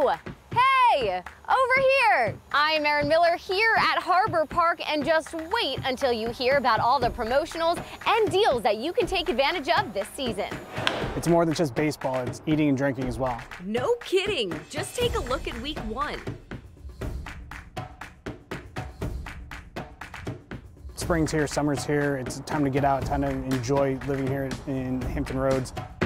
Hey, over here. I'm Erin Miller here at Harbor Park, and just wait until you hear about all the promotionals and deals that you can take advantage of this season. It's more than just baseball, it's eating and drinking as well. No kidding. Just take a look at week 1. Spring's here, summer's here. It's time to get out, time to enjoy living here in Hampton Roads.